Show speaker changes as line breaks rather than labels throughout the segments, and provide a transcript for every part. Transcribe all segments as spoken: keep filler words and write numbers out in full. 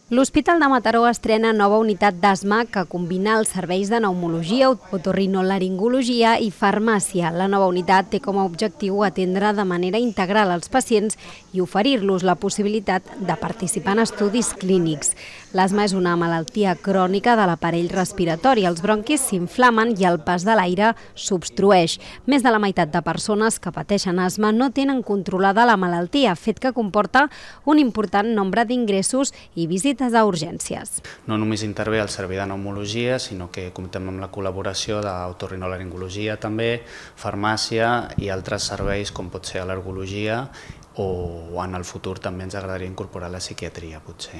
L'Hospital de Mataró estrena nova unitat d'asma que combina els serveis de pneumologia, otorinolaringologia i farmàcia. La nova unitat té com a objectiu atendre de manera integral als pacients i oferir-los la possibilitat de participar en estudis clínics. L'asma és una malaltia crònica de l'aparell respiratori. Els bronquis s'inflamen i el pas de l'aire s'obstrueix. Més de la meitat de persones que pateixen asma no tenen controlada la malaltia, fet que comporta un important nombre d'ingressos i visites a urgències.
No només intervé el servei de pneumologia, sinó que comptem amb la col·laboració d'otorinolaringologia també, farmàcia i altres serveis com pot ser al·lergologia o en el futur també ens agradaria incorporar la psiquiatria, potser.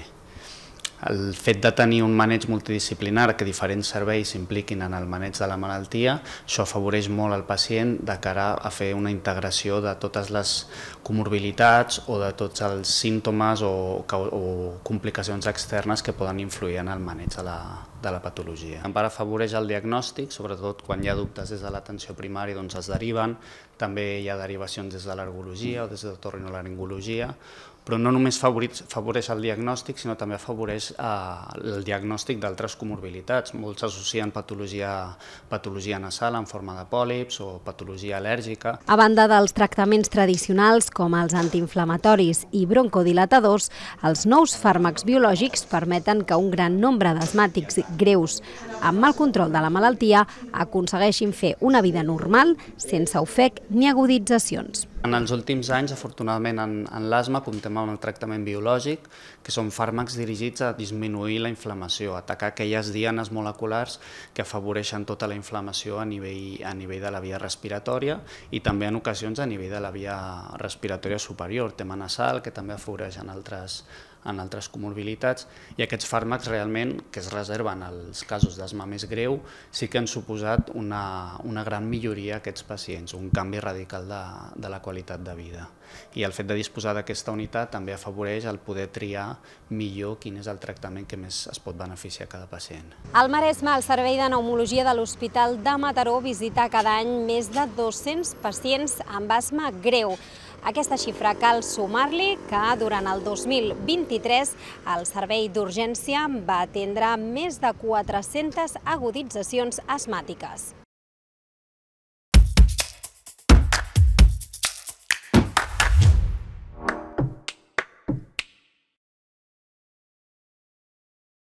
El fet de tenir un maneig multidisciplinar, que diferents serveis s'impliquin en el maneig de la malaltia, això afavoreix molt al pacient de cara a fer una integració de totes les comorbilitats o de tots els símptomes o, o complicacions externes que poden influir en el maneig de la, de la patologia. En part afavoreix el diagnòstic, sobretot quan hi ha dubtes des de l'atenció primària, doncs es deriven, també hi ha derivacions des de l'al·lergologia o des de l'otorinolaringologia, però no només afavoreix el diagnòstic, sinó també afavoreix el diagnòstic d'altres comorbilitats. Molts associen patologia, patologia nasal en forma de pòlips o patologia al·lèrgica.
A banda dels tractaments tradicionals com els antiinflamatoris i broncodilatadors, els nous fàrmacs biològics permeten que un gran nombre d'asmàtics greus amb mal control de la malaltia aconsegueixin fer una vida normal sense ofec ni aguditzacions.
En els últims anys, afortunadament, en, en l'asma comptem amb el tractament biològic, que són fàrmacs dirigits a disminuir la inflamació, a atacar aquelles dianes moleculars que afavoreixen tota la inflamació a nivell, a nivell de la via respiratòria i també en ocasions a nivell de la via respiratòria superior, tema nasal, que també afavoreix en altres, en altres comorbilitats, i aquests fàrmacs realment, que es reserven als casos d'asma més greu, sí que han suposat una, una gran milloria a aquests pacients, un canvi radical de, de la qualitat de vida. I el fet de disposar d'aquesta unitat també afavoreix el poder triar millor quin és el tractament que més es pot beneficiar a cada pacient.
Al Maresme, el servei de pneumologia de l'Hospital de Mataró visita cada any més de dos-cents pacients amb asma greu. Aquesta xifra cal sumar-li que durant el dos mil vint-i-tres el servei d'urgència va atendre més de quatre-centes aguditzacions asmàtiques.